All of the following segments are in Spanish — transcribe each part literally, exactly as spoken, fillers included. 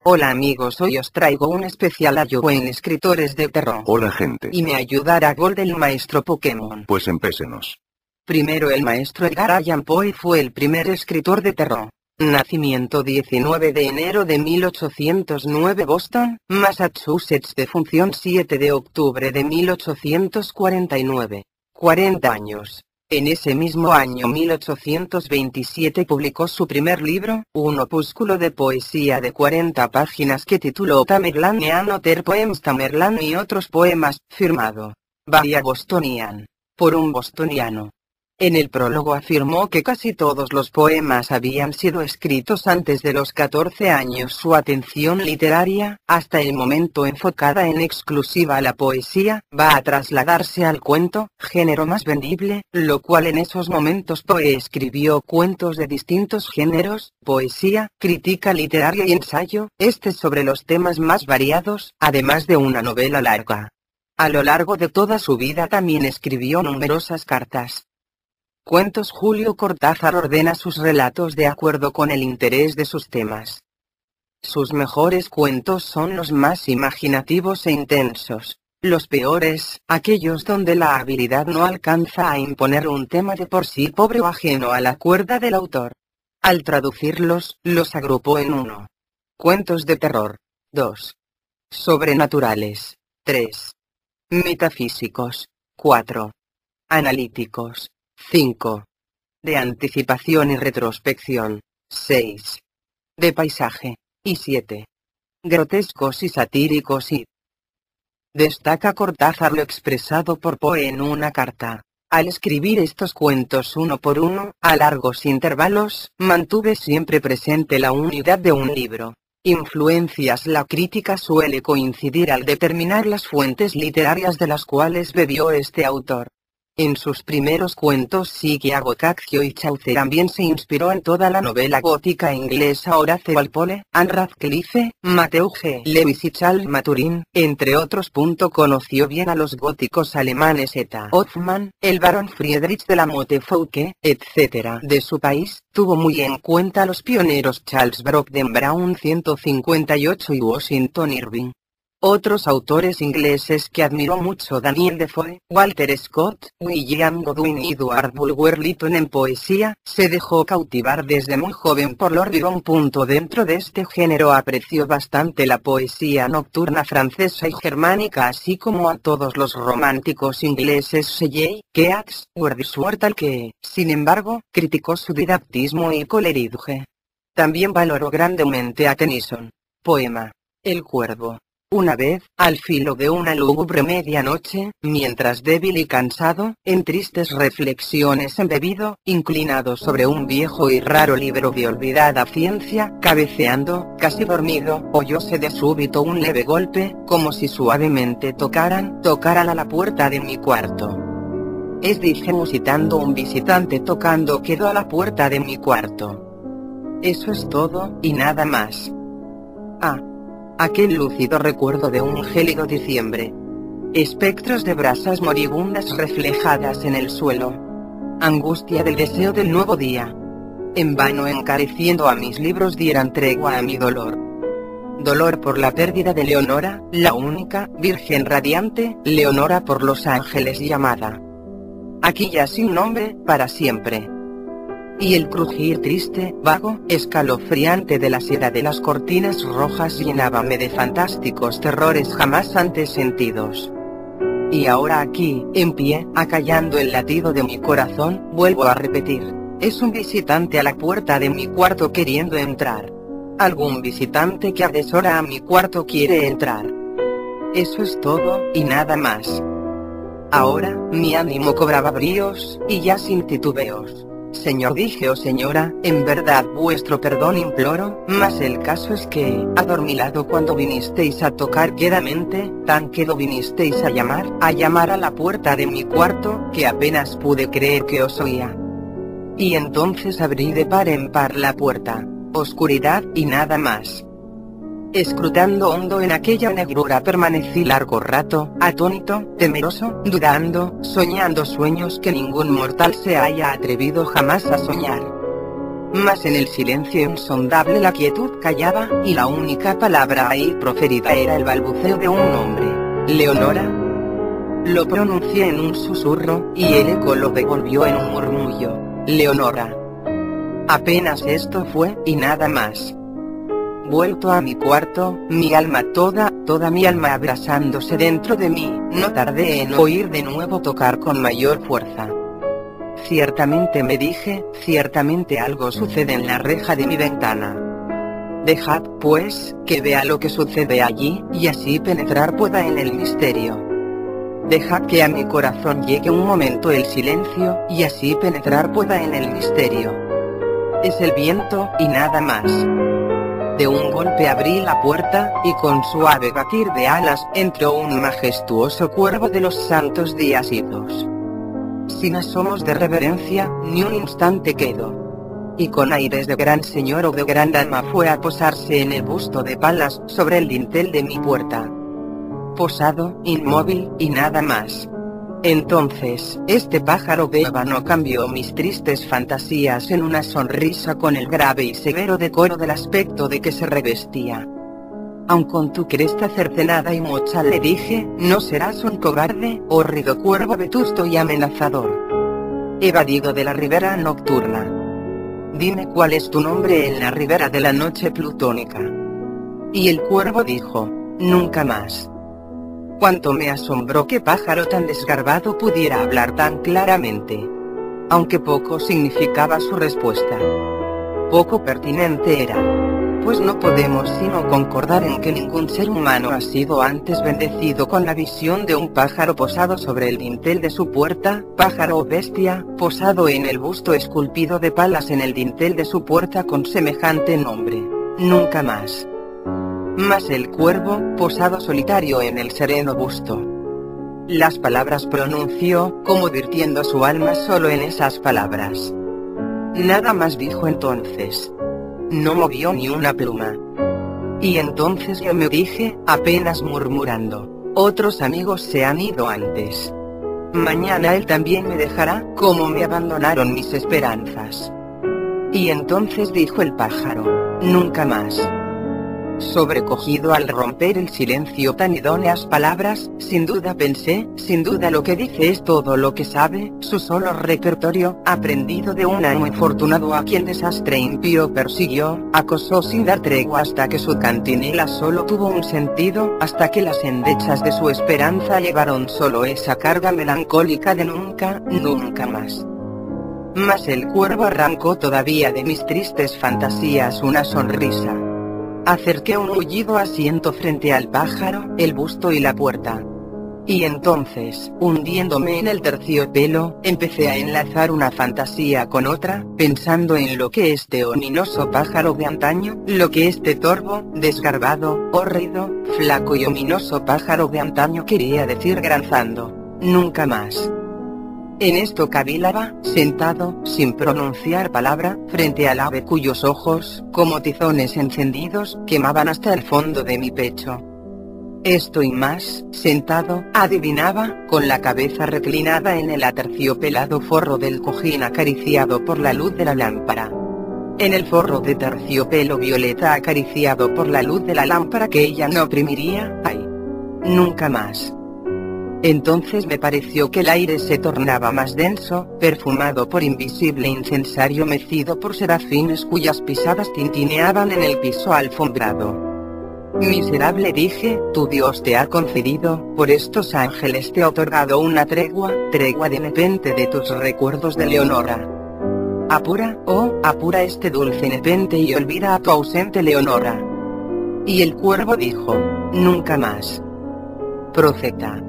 Hola amigos, hoy os traigo un especial ayudo en escritores de terror. Hola gente. Y me ayudará Gold, el maestro Pokémon. Pues empécenos. Primero, el maestro Edgar Allan Poe fue el primer escritor de terror. Nacimiento diecinueve de enero de mil ochocientos nueve, Boston, Massachusetts. Defunción siete de octubre de mil ochocientos cuarenta y nueve. cuarenta años. En ese mismo año mil ochocientos veintisiete publicó su primer libro, un opúsculo de poesía de cuarenta páginas que tituló Tamerlane and Other Poems, Tamerlane y otros poemas, firmado by a Bostonian, por un bostoniano. En el prólogo afirmó que casi todos los poemas habían sido escritos antes de los catorce años. Su atención literaria, hasta el momento enfocada en exclusiva a la poesía, va a trasladarse al cuento, género más vendible, lo cual en esos momentos Poe escribió cuentos de distintos géneros, poesía, crítica literaria y ensayo, este sobre los temas más variados, además de una novela larga. A lo largo de toda su vida también escribió numerosas cartas. Cuentos. Julio Cortázar ordena sus relatos de acuerdo con el interés de sus temas. Sus mejores cuentos son los más imaginativos e intensos. Los peores, aquellos donde la habilidad no alcanza a imponer un tema de por sí pobre o ajeno a la cuerda del autor. Al traducirlos, los agrupó en uno. Cuentos de terror. dos. Sobrenaturales. tres. Metafísicos. cuatro. Analíticos. cinco. De anticipación y retrospección. seis. De paisaje. Y siete. Grotescos y satíricos y... Destaca Cortázar lo expresado por Poe en una carta. Al escribir estos cuentos uno por uno, a largos intervalos, mantuve siempre presente la unidad de un libro. Influencias. La crítica suele coincidir al determinar las fuentes literarias de las cuales bebió este autor. En sus primeros cuentos sigue a Boccaccio y Chaucer. También se inspiró en toda la novela gótica inglesa Horace Walpole, Anne Radcliffe, Matthew G. Lewis y Charles Maturin, entre otros. Conoció bien a los góticos alemanes Eta Hoffmann, el barón Friedrich de la Motte Fouqué, etcétera. De su país, tuvo muy en cuenta a los pioneros Charles Brockden Brown ciento cincuenta y ocho y Washington Irving. Otros autores ingleses que admiró mucho: Daniel Defoe, Walter Scott, William Godwin y Edward Bulwer Lytton. En poesía, se dejó cautivar desde muy joven por Lord Byron. Dentro de este género apreció bastante la poesía nocturna francesa y germánica, así como a todos los románticos ingleses Shelley, Keats, Wordsworth, al que, sin embargo, criticó su didactismo y Coleridge. También valoró grandemente a Tennyson. Poema: El Cuervo. Una vez, al filo de una lúgubre medianoche, mientras débil y cansado, en tristes reflexiones embebido, inclinado sobre un viejo y raro libro de olvidada ciencia, cabeceando, casi dormido, oyóse de súbito un leve golpe, como si suavemente tocaran, tocaran a la puerta de mi cuarto. Es, dije musitando, un visitante tocando quedó a la puerta de mi cuarto. Eso es todo, y nada más. Ah. Aquel lúcido recuerdo de un gélido diciembre. Espectros de brasas moribundas reflejadas en el suelo. Angustia del deseo del nuevo día. En vano encareciendo a mis libros dieran tregua a mi dolor. Dolor por la pérdida de Leonora, la única, virgen radiante, Leonora por los ángeles llamada. Aquí ya sin nombre, para siempre. Y el crujir triste, vago, escalofriante de la seda de las cortinas rojas llenábame de fantásticos terrores jamás antes sentidos. Y ahora aquí, en pie, acallando el latido de mi corazón, vuelvo a repetir, es un visitante a la puerta de mi cuarto queriendo entrar. Algún visitante que adesora a mi cuarto quiere entrar. Eso es todo, y nada más. Ahora, mi ánimo cobraba bríos, y ya sin titubeos. Señor, dije, o señora, en verdad vuestro perdón imploro, mas el caso es que, adormilado cuando vinisteis a tocar quedamente, tan quedo vinisteis a llamar, a llamar a la puerta de mi cuarto, que apenas pude creer que os oía. Y entonces abrí de par en par la puerta, oscuridad y nada más. Escrutando hondo en aquella negrura permanecí largo rato, atónito, temeroso, dudando, soñando sueños que ningún mortal se haya atrevido jamás a soñar. mas en el silencio insondable la quietud callaba, y la única palabra ahí proferida era el balbuceo de un nombre. ¿Leonora? Lo pronuncié en un susurro, y el eco lo devolvió en un murmullo. Leonora. Apenas esto fue, y nada más. Vuelto a mi cuarto, mi alma toda, toda mi alma abrazándose dentro de mí, no tardé en oír de nuevo tocar con mayor fuerza. Ciertamente me dije, ciertamente algo sucede en la reja de mi ventana. Dejad, pues, que vea lo que sucede allí, y así penetrar pueda en el misterio. Dejad que a mi corazón llegue un momento el silencio, y así penetrar pueda en el misterio. Es el viento, y nada más. De un golpe abrí la puerta, y con suave batir de alas, entró un majestuoso cuervo de los santos días idos. Sin asomos de reverencia, ni un instante quedó. Y con aires de gran señor o de gran dama fue a posarse en el busto de Palas, sobre el dintel de mi puerta. Posado, inmóvil, y nada más. Entonces, este pájaro de ébano cambió mis tristes fantasías en una sonrisa con el grave y severo decoro del aspecto de que se revestía. Aun con tu cresta cercenada y mocha, le dije, no serás un cobarde, hórrido cuervo vetusto y amenazador, evadido de la ribera nocturna. Dime cuál es tu nombre en la ribera de la noche plutónica. Y el cuervo dijo, nunca más. Cuánto me asombró que pájaro tan desgarbado pudiera hablar tan claramente. Aunque poco significaba su respuesta. Poco pertinente era. Pues no podemos sino concordar en que ningún ser humano ha sido antes bendecido con la visión de un pájaro posado sobre el dintel de su puerta, pájaro o bestia, posado en el busto esculpido de Palas en el dintel de su puerta con semejante nombre. Nunca más. Mas el cuervo, posado solitario en el sereno busto. Las palabras pronunció, como virtiendo su alma solo en esas palabras. Nada más dijo entonces. No movió ni una pluma. Y entonces yo me dije, apenas murmurando, otros amigos se han ido antes. Mañana él también me dejará, como me abandonaron mis esperanzas. Y entonces dijo el pájaro, nunca más. Sobrecogido al romper el silencio tan idóneas palabras, sin duda pensé, sin duda lo que dice es todo lo que sabe, su solo repertorio, aprendido de un amo infortunado a quien desastre impío persiguió, acosó sin dar tregua hasta que su cantinela solo tuvo un sentido, hasta que las endechas de su esperanza llevaron solo esa carga melancólica de nunca, nunca más. Mas el cuervo arrancó todavía de mis tristes fantasías una sonrisa. Acerqué un mullido asiento frente al pájaro, el busto y la puerta. Y entonces, hundiéndome en el terciopelo, empecé a enlazar una fantasía con otra, pensando en lo que este ominoso pájaro de antaño, lo que este torvo, desgarbado, hórrido, flaco y ominoso pájaro de antaño quería decir granzando, nunca más. En esto cavilaba, sentado, sin pronunciar palabra, frente al ave cuyos ojos, como tizones encendidos, quemaban hasta el fondo de mi pecho. Esto y más, sentado, adivinaba, con la cabeza reclinada en el aterciopelado forro del cojín acariciado por la luz de la lámpara. En el forro de terciopelo violeta acariciado por la luz de la lámpara que ella no oprimiría, ay, nunca más. Entonces me pareció que el aire se tornaba más denso, perfumado por invisible incensario mecido por serafines cuyas pisadas tintineaban en el piso alfombrado. Miserable, dije, tu Dios te ha concedido, por estos ángeles te ha otorgado una tregua, tregua de nepente de tus recuerdos de Leonora. Apura, oh, apura este dulce nepente y olvida a tu ausente Leonora. Y el cuervo dijo, nunca más. Profeta.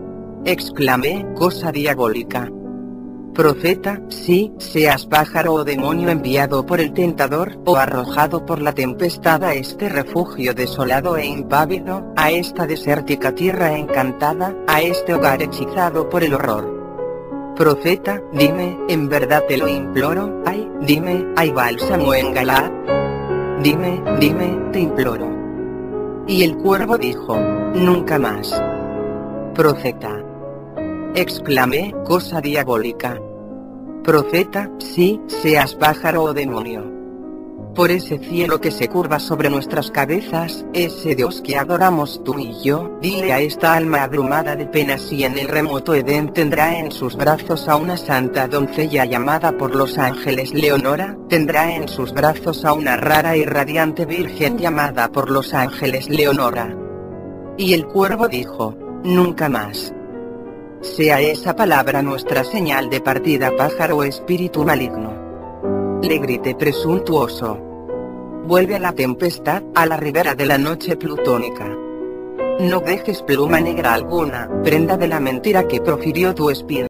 Exclamé, cosa diabólica. Profeta, sí, seas pájaro o demonio enviado por el tentador, o arrojado por la tempestad a este refugio desolado e impávido, a esta desértica tierra encantada, a este hogar hechizado por el horror. Profeta, dime, en verdad te lo imploro, ay, dime, ¿hay bálsamo en Galaad? Dime, dime, te imploro. Y el cuervo dijo, nunca más. Profeta. Exclamé, cosa diabólica. profeta, sí, seas pájaro o demonio. Por ese cielo que se curva sobre nuestras cabezas, ese Dios que adoramos tú y yo, dile a esta alma abrumada de penas si en el remoto Edén tendrá en sus brazos a una santa doncella llamada por los ángeles Leonora, tendrá en sus brazos a una rara y radiante virgen llamada por los ángeles Leonora. Y el cuervo dijo, nunca más. Sea esa palabra nuestra señal de partida, pájaro o espíritu maligno. Le grité presuntuoso. Vuelve a la tempestad, a la ribera de la noche plutónica. No dejes pluma negra alguna, prenda de la mentira que profirió tu espíritu.